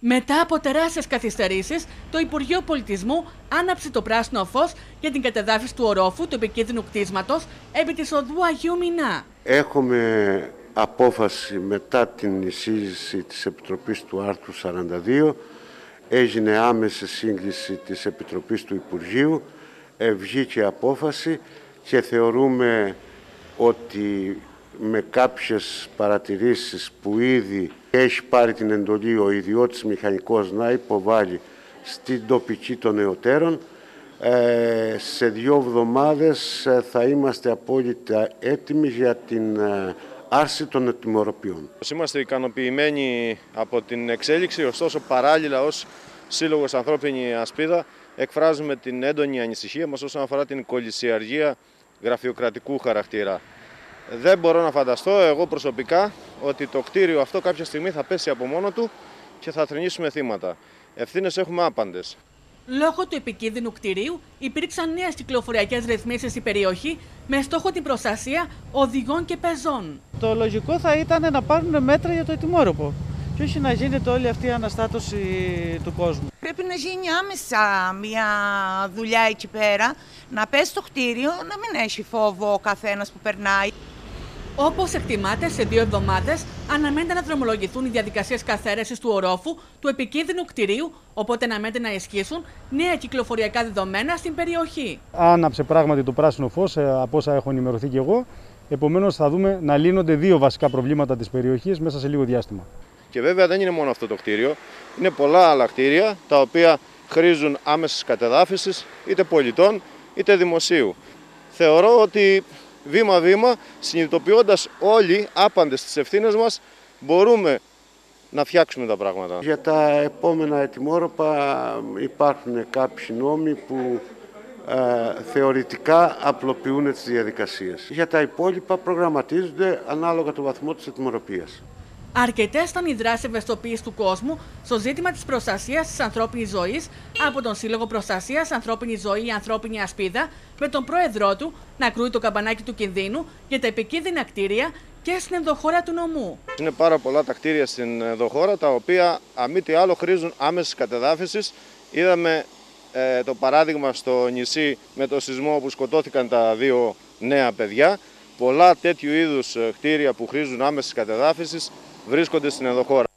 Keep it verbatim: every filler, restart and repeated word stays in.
Μετά από τεράστιες καθυστερήσεις, το Υπουργείο Πολιτισμού άναψε το πράσινο φως για την κατεδάφιση του ορόφου του επικίνδυνου κτίσματος επί της οδού Αγίου Μινά. Έχουμε απόφαση μετά την εισήγηση της Επιτροπής του άρθρου σαράντα δύο, έγινε άμεση σύγκληση της Επιτροπής του Υπουργείου, βγήκε απόφαση και θεωρούμε ότι με κάποιες παρατηρήσεις που ήδη έχει πάρει την εντολή ο ιδιώτης μηχανικός να υποβάλει στην τοπική των νεωτέρων, σε δύο εβδομάδες θα είμαστε απόλυτα έτοιμοι για την άρση των ετοιμορροπιών. Είμαστε ικανοποιημένοι από την εξέλιξη, ωστόσο παράλληλα ως Σύλλογος Ανθρώπινη Ασπίδα εκφράζουμε την έντονη ανησυχία μας όσον αφορά την κολυσιεργία γραφειοκρατικού χαρακτήρα. Δεν μπορώ να φανταστώ εγώ προσωπικά ότι το κτίριο αυτό κάποια στιγμή θα πέσει από μόνο του και θα θρηνήσουμε θύματα. Ευθύνες έχουμε άπαντες. Λόγω του επικίνδυνου κτηρίου υπήρξαν νέες κυκλοφοριακές ρυθμίσεις στην περιοχή με στόχο την προστασία οδηγών και πεζών. Το λογικό θα ήταν να πάρουν μέτρα για το ετοιμόρροπο και όχι να γίνεται όλη αυτή η αναστάτωση του κόσμου. Πρέπει να γίνει άμεσα μια δουλειά εκεί πέρα, να πέσει το κτίριο, να μην έχει φόβο ο καθένας που περνάει. Όπως εκτιμάται, σε δύο εβδομάδες αναμένεται να δρομολογηθούν οι διαδικασίες καθαίρεσης του ορόφου του επικίνδυνου κτηρίου, οπότε αναμένεται να ισχύσουν νέα κυκλοφοριακά δεδομένα στην περιοχή. Άναψε πράγματι το πράσινο φως, από όσα έχω ενημερωθεί και εγώ. Επομένως, θα δούμε να λύνονται δύο βασικά προβλήματα της περιοχής μέσα σε λίγο διάστημα. Και βέβαια δεν είναι μόνο αυτό το κτίριο, είναι πολλά άλλα κτίρια τα οποία χρήζουν άμεσης κατεδάφισης είτε πολιτών είτε δημοσίου. Θεωρώ ότι βήμα-βήμα, συνειδητοποιώντας όλοι άπαντες τις ευθύνες μας, μπορούμε να φτιάξουμε τα πράγματα. Για τα επόμενα ετοιμόρροπα υπάρχουν κάποιοι νόμοι που ε, θεωρητικά απλοποιούν τις διαδικασίες. Για τα υπόλοιπα προγραμματίζονται ανάλογα το βαθμό της ετοιμορροπίας. Αρκετές ήταν οι δράσεις ευαισθητοποίησης του κόσμου στο ζήτημα της προστασίας της ανθρώπινης ζωής από τον Σύλλογο Προστασίας Ανθρώπινη Ζωή, Ανθρώπινη Ασπίδα, με τον πρόεδρό του να κρούει το καμπανάκι του κινδύνου για τα επικίνδυνα κτίρια και στην ενδοχώρα του νομού. Είναι πάρα πολλά τα κτίρια στην ενδοχώρα τα οποία, αν μη τι άλλο, χρήζουν άμεσης κατεδάφισης. Είδαμε ε, το παράδειγμα στο νησί με το σεισμό που σκοτώθηκαν τα δύο νέα παιδιά. Πολλά τέτοιου είδους κτίρια που χρήζουν άμεσης κατεδάφισης βρίσκονται στην ενδοχώρα.